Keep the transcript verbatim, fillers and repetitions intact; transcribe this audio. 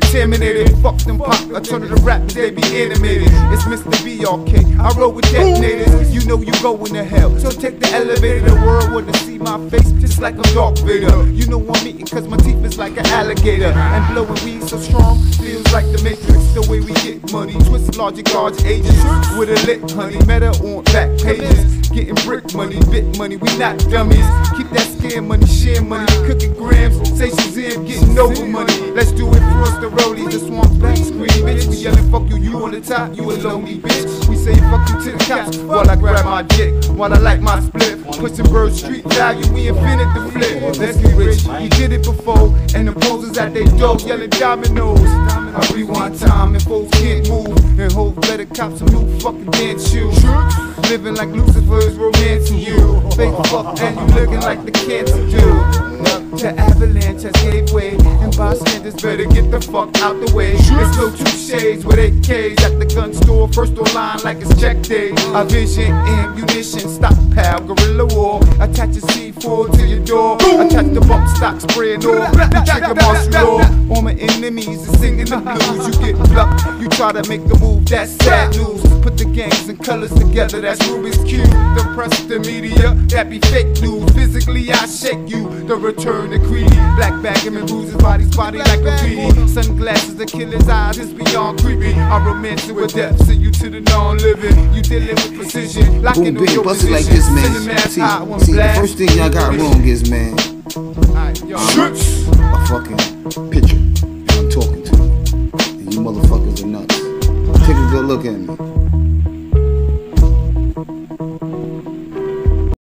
contaminated. Fuck them pop, I turn to the rappers, they be animated. It's Mister B R K, I roll with detonators. You know you going to hell, so take the elevator. The world wanna see my face, just like I'm Darth Vader. You know I'm eating cause my teeth is like an alligator. And blowing weed so strong, feels like the Matrix. The way we get money, twist logic, guards, agents with a lit honey. Meta on back pages, getting brick money, bit money, we not dummies. Keep that scam money, share money, cooking grams, say Shazam, getting over money. Let's do it for us, the rollies, the swamp, black screen, bitch. We yelling fuck you, you on the top, you a lonely bitch. We say fuck you to the cops, while I grab my dick, while I like my split. Pushing Bird Street value, we infinite the flip. Let's be rich, we did it before, and the posers at they door yelling dominoes. I rewind time and folks can't move, and hope better cop some new fucking dance shoes. Living like Lucifer's romancing you. Fake fuck and you looking like the cancer dude. The avalanche has gave way, and bystanders better get the fuck out the way. There's no two shades with A Ks at the gun store, first on line like it's check day. A vision, ammunition, stockpile, guerrilla war. Attach a C four to your door, attach the bump stock spray and all. You trigger martial law. All my enemies are singing the blues. You get plucked, you try to make a move, that's sad news. Put the gangs and colors together, that's Rubik's Cube. The press, the media, that be fake news. Physically I shake you, the return to greedy. Black bag him and bruises bodies, body like graffiti. Sunglasses that kill his eyes, it's beyond creepy. I'm romancing with depth, send you to the non-living. You dealing with precision, locking on your position. Like this, man. See, see the first thing y'all got wrong is, man, I'm a fucking picture, and I'm talking to you, and you motherfuckers are nuts. Take a good look at me.